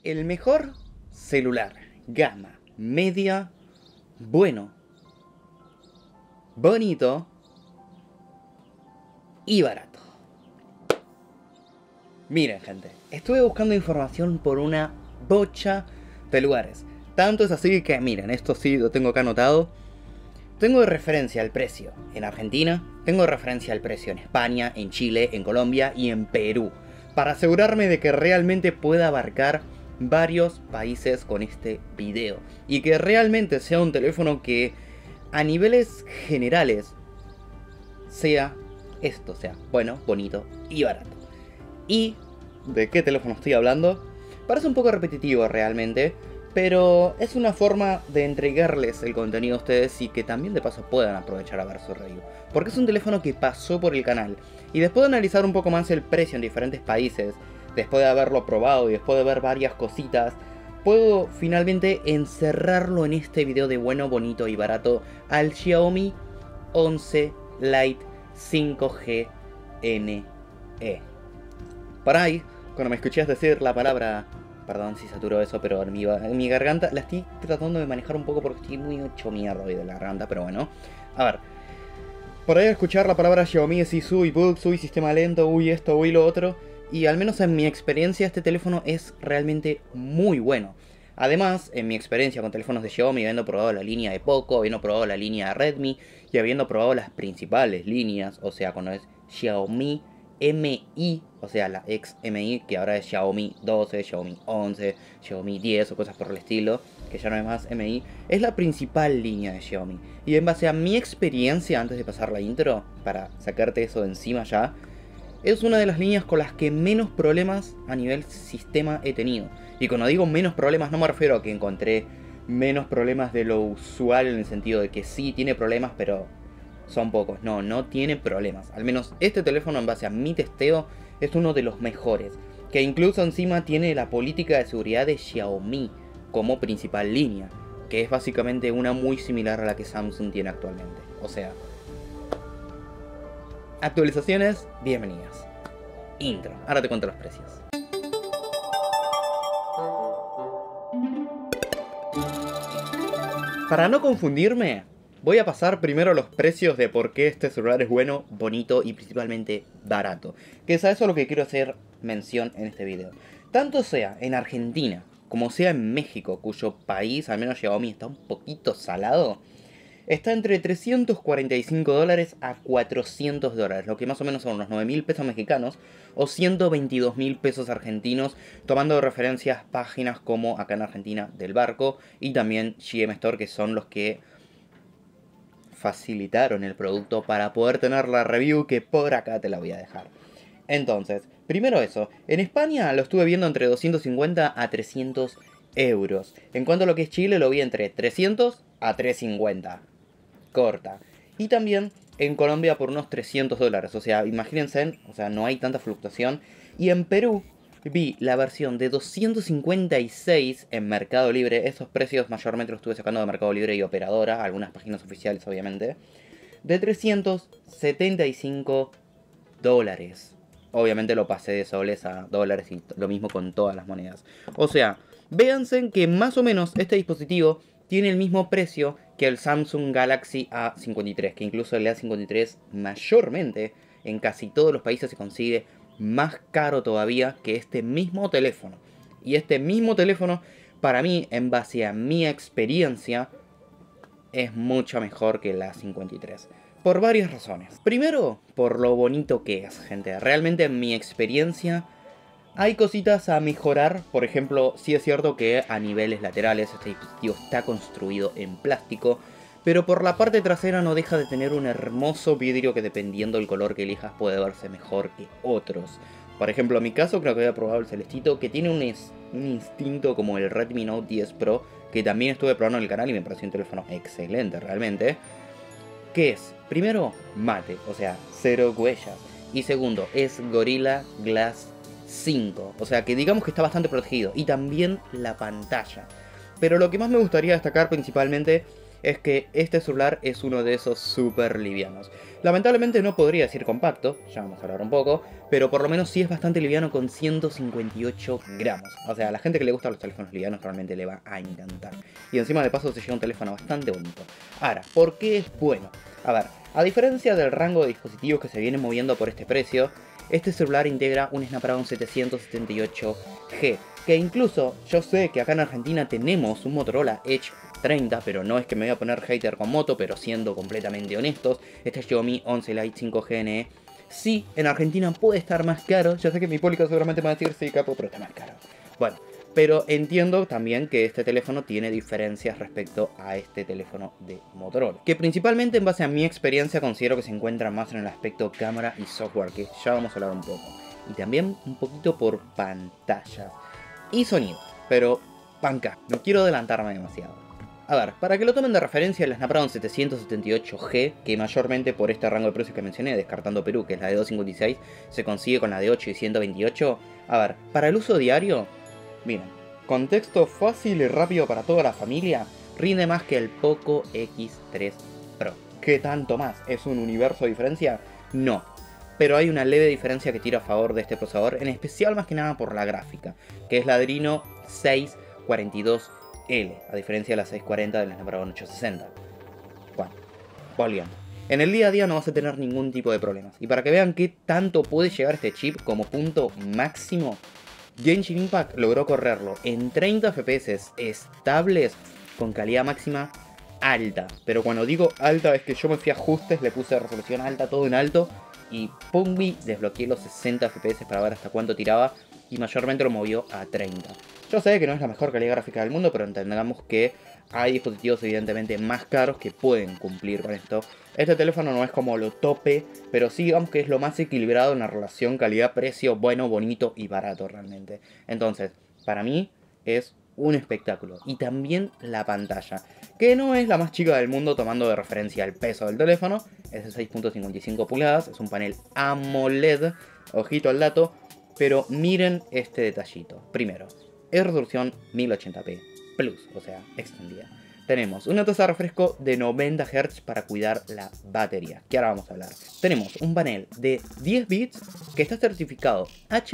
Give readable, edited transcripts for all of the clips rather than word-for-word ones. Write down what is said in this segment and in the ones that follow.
El mejor celular, gama media, bueno, bonito y barato. Miren, gente, estuve buscando información por una bocha de lugares. Tanto es así que, miren, esto sí lo tengo acá anotado. Tengo de referencia el precio en Argentina, tengo de referencia el precio en España, en Chile, en Colombia y en Perú, para asegurarme de que realmente pueda abarcar varios países con este video y que realmente sea un teléfono que a niveles generales sea esto, sea bueno, bonito y barato. ¿Y de qué teléfono estoy hablando? Parece un poco repetitivo realmente, pero es una forma de entregarles el contenido a ustedes y que también de paso puedan aprovechar a ver su review. Porque es un teléfono que pasó por el canal. Y después de analizar un poco más el precio en diferentes países, después de haberlo probado y después de ver varias cositas, puedo finalmente encerrarlo en este video de bueno, bonito y barato al Xiaomi 11 Lite 5G NE. Por ahí, cuando me escuchás decir la palabra... Perdón si saturo eso, pero en mi garganta la estoy tratando de manejar un poco porque estoy muy hecho mierda hoy de la garganta, pero bueno. A ver. Por ahí escuchar la palabra Xiaomi decís, uy, bugs, uy, sistema lento, uy, esto, uy, lo otro. Y al menos en mi experiencia este teléfono es realmente muy bueno. Además, en mi experiencia con teléfonos de Xiaomi, habiendo probado la línea de Poco, habiendo probado la línea de Redmi y habiendo probado las principales líneas, o sea, cuando es Xiaomi Mi, o sea, la ex Mi, que ahora es Xiaomi 12, Xiaomi 11, Xiaomi 10 o cosas por el estilo, que ya no es más Mi, es la principal línea de Xiaomi. Y en base a mi experiencia, antes de pasar la intro, para sacarte eso de encima ya, es una de las líneas con las que menos problemas a nivel sistema he tenido. Y cuando digo menos problemas no me refiero a que encontré menos problemas de lo usual en el sentido de que sí tiene problemas, pero son pocos. No, no tiene problemas. Al menos este teléfono en base a mi testeo es uno de los mejores. Que incluso encima tiene la política de seguridad de Xiaomi como principal línea. Que es básicamente una muy similar a la que Samsung tiene actualmente. O sea, actualizaciones, bienvenidas. Intro, ahora te cuento los precios. Para no confundirme, voy a pasar primero los precios de por qué este celular es bueno, bonito y principalmente barato. Que es a eso lo que quiero hacer mención en este video. Tanto sea en Argentina como sea en México, cuyo país, al menos Xiaomi, está un poquito salado, está entre $345 a $400, lo que más o menos son unos 9.000 pesos mexicanos o 122.000 pesos argentinos, tomando de referencias páginas como acá en Argentina Del Barco y también GM Store, que son los que facilitaron el producto para poder tener la review que por acá te la voy a dejar. Entonces, primero eso, en España lo estuve viendo entre 250 a 300 euros. En cuanto a lo que es Chile lo vi entre 300 a 350. Corta. Y también en Colombia por unos $300. O sea, imagínense, o sea, no hay tanta fluctuación. Y en Perú vi la versión de 256 en Mercado Libre. Esos precios mayormente los estuve sacando de Mercado Libre y Operadora, algunas páginas oficiales obviamente. De $375. Obviamente lo pasé de soles a dólares y lo mismo con todas las monedas. O sea, véanse que más o menos este dispositivo tiene el mismo precio que el Samsung Galaxy A53, que incluso el A53 mayormente en casi todos los países se consigue más caro todavía que este mismo teléfono. Y este mismo teléfono, para mí, en base a mi experiencia, es mucho mejor que el A53. Por varias razones. Primero, por lo bonito que es, gente. Realmente en mi experiencia hay cositas a mejorar. Por ejemplo, sí es cierto que a niveles laterales este dispositivo está construido en plástico, pero por la parte trasera no deja de tener un hermoso vidrio que dependiendo del color que elijas puede verse mejor que otros. Por ejemplo, en mi caso creo que había probado el celestito, que tiene un instinto como el Redmi Note 10 Pro, que también estuve probando en el canal y me pareció un teléfono excelente realmente. Que es, primero, mate, o sea, cero huellas. Y segundo, es Gorilla Glass 5, o sea que digamos que está bastante protegido. Y también la pantalla. Pero lo que más me gustaría destacar principalmente es que este celular es uno de esos súper livianos. Lamentablemente no podría decir compacto, ya vamos a hablar un poco, pero por lo menos sí es bastante liviano con 158 gramos. O sea, a la gente que le gustan los teléfonos livianos realmente le va a encantar. Y encima de paso se lleva un teléfono bastante bonito. Ahora, ¿por qué es bueno? A ver, a diferencia del rango de dispositivos que se vienen moviendo por este precio, este celular integra un Snapdragon 778G, que incluso yo sé que acá en Argentina tenemos un Motorola Edge 30, pero no es que me voy a poner hater con moto, pero siendo completamente honestos, este Xiaomi 11 Lite 5G NE, sí, en Argentina puede estar más caro. Ya sé que mi público seguramente me va a decir, sí, capo, pero está más caro. Bueno, pero entiendo también que este teléfono tiene diferencias respecto a este teléfono de Motorola, que principalmente en base a mi experiencia considero que se encuentra más en el aspecto cámara y software, que ya vamos a hablar un poco. Y también un poquito por pantalla y sonido, pero banca, no quiero adelantarme demasiado. A ver, para que lo tomen de referencia, el Snapdragon 778G, que mayormente por este rango de precios que mencioné, descartando Perú, que es la de 256, se consigue con la de 8 y 128. A ver, para el uso diario, miren, contexto fácil y rápido para toda la familia, rinde más que el Poco X3 Pro. ¿Qué tanto más? ¿Es un universo de diferencia? No. Pero hay una leve diferencia que tira a favor de este procesador, en especial más que nada por la gráfica, que es la Adreno 642L, a diferencia de la 640 del Snapdragon 860. Bueno, volviendo. En el día a día no vas a tener ningún tipo de problemas. Y para que vean qué tanto puede llegar este chip como punto máximo, Genshin Impact logró correrlo en 30 FPS estables con calidad máxima alta. Pero cuando digo alta es que yo me fui a ajustes, le puse resolución alta, todo en alto, y pumbi, desbloqueé los 60 FPS para ver hasta cuánto tiraba, y mayormente lo movió a 30. Yo sé que no es la mejor calidad gráfica del mundo, pero entendamos que hay dispositivos evidentemente más caros que pueden cumplir con esto. Este teléfono no es como lo tope, pero sí digamos que es lo más equilibrado en la relación calidad-precio, bueno, bonito y barato realmente. Entonces, para mí es un espectáculo. Y también la pantalla, que no es la más chica del mundo tomando de referencia el peso del teléfono. Es de 6.55 pulgadas, es un panel AMOLED, ojito al dato. Pero miren este detallito. Primero, es resolución 1080p Plus, o sea, extendida. Tenemos una tasa de refresco de 90 Hz para cuidar la batería, que ahora vamos a hablar. Tenemos un panel de 10 bits que está certificado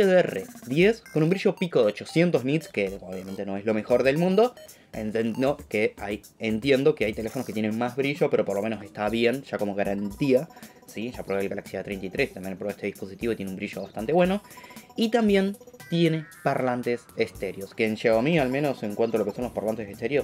HDR10 con un brillo pico de 800 nits, que obviamente no es lo mejor del mundo. Entiendo que hay teléfonos que tienen más brillo, pero por lo menos está bien, ya como garantía. ¿Sí? Ya probé el Galaxy A33, también probé este dispositivo y tiene un brillo bastante bueno. Y también tiene parlantes estéreos, que en Xiaomi, al menos en cuanto a lo que son los parlantes estéreos,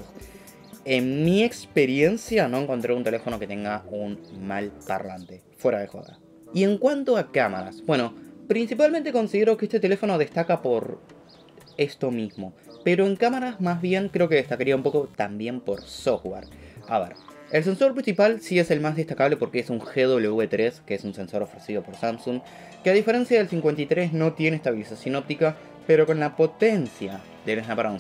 en mi experiencia no encontré un teléfono que tenga un mal parlante, fuera de joda. Y en cuanto a cámaras, bueno, principalmente considero que este teléfono destaca por esto mismo, pero en cámaras más bien creo que destacaría un poco también por software. A ver, el sensor principal sí es el más destacable porque es un GW3, que es un sensor ofrecido por Samsung, que a diferencia del 53 no tiene estabilización óptica, pero con la potencia del Snapdragon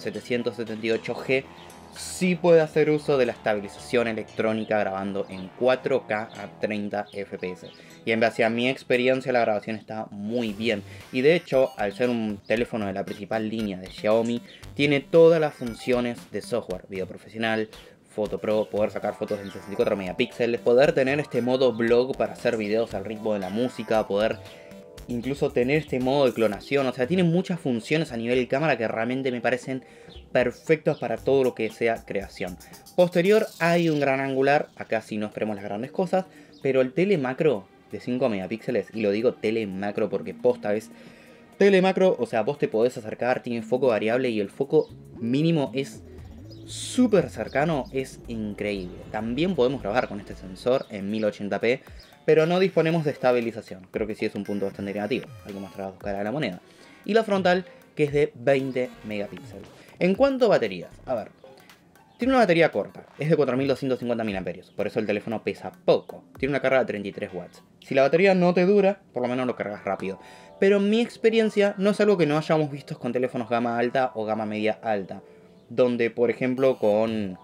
778G sí puede hacer uso de la estabilización electrónica grabando en 4K a 30 FPS. Y en base a mi experiencia la grabación está muy bien. Y de hecho, al ser un teléfono de la principal línea de Xiaomi, tiene todas las funciones de software, video profesional, Foto Pro, poder sacar fotos en 64 megapíxeles, poder tener este modo vlog para hacer videos al ritmo de la música, poder incluso tener este modo de clonación. O sea, tiene muchas funciones a nivel de cámara que realmente me parecen perfectos para todo lo que sea creación. Posterior hay un gran angular, acá sí no esperemos las grandes cosas, pero el telemacro de 5 megapíxeles, y lo digo telemacro porque posta es telemacro, o sea, vos te podés acercar, tiene foco variable y el foco mínimo es súper cercano, es increíble. También podemos grabar con este sensor en 1080p, pero no disponemos de estabilización. Creo que sí es un punto bastante negativo, hay que mostrar las dos caras de la moneda. Y la frontal, que es de 20 megapíxeles. En cuanto a baterías, a ver, tiene una batería corta, es de 4250 mAh, por eso el teléfono pesa poco. Tiene una carga de 33 watts. Si la batería no te dura, por lo menos lo cargas rápido. Pero en mi experiencia no es algo que no hayamos visto con teléfonos gama alta o gama media alta. Donde, por ejemplo, con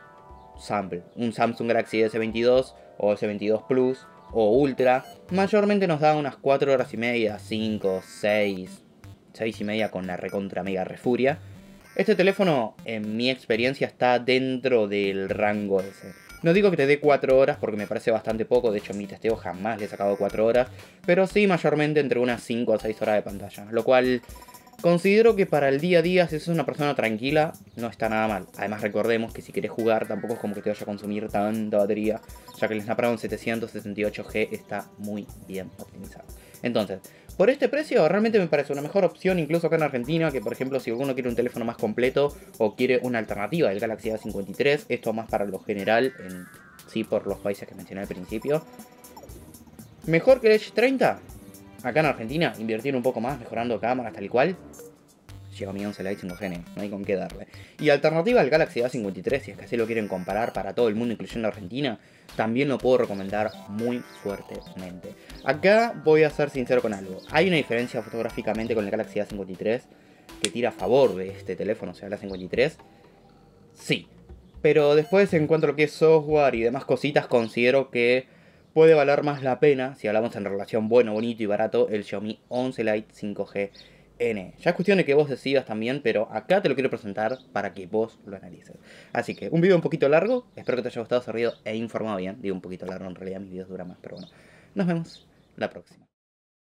un Samsung Galaxy S22 o S22 Plus o Ultra, mayormente nos da unas 4 horas y media, 5, 6, 6 y media con la recontra mega refuria. Este teléfono, en mi experiencia, está dentro del rango ese. No digo que te dé 4 horas porque me parece bastante poco, de hecho en mi testeo jamás le he sacado 4 horas, pero sí mayormente entre unas 5 a 6 horas de pantalla, lo cual considero que para el día a día, si sos una persona tranquila, no está nada mal. Además recordemos que si querés jugar tampoco es como que te vaya a consumir tanta batería, ya que el Snapdragon 768G está muy bien optimizado. Entonces, por este precio realmente me parece una mejor opción incluso acá en Argentina, que por ejemplo si alguno quiere un teléfono más completo o quiere una alternativa del Galaxy A53, esto más para lo general, sí por los países que mencioné al principio. Mejor que el Edge 30, acá en Argentina, invirtiendo un poco más, mejorando cámaras tal y cual. Xiaomi 11 Lite 5G, no hay con qué darle. Y alternativa al Galaxy A53, si es que así lo quieren comparar para todo el mundo, incluyendo Argentina, también lo puedo recomendar muy fuertemente. Acá voy a ser sincero con algo. Hay una diferencia fotográficamente con el Galaxy A53 que tira a favor de este teléfono, o sea, el A53. Sí. Pero después, en cuanto a lo que es software y demás cositas, considero que puede valer más la pena, si hablamos en relación bueno, bonito y barato, el Xiaomi 11 Lite 5G N. Ya es cuestión de que vos decidas también, pero acá te lo quiero presentar para que vos lo analices. Así que, un video un poquito largo, espero que te haya gustado, servido e informado bien. Digo un poquito largo, en realidad mis videos duran más, pero bueno. Nos vemos la próxima.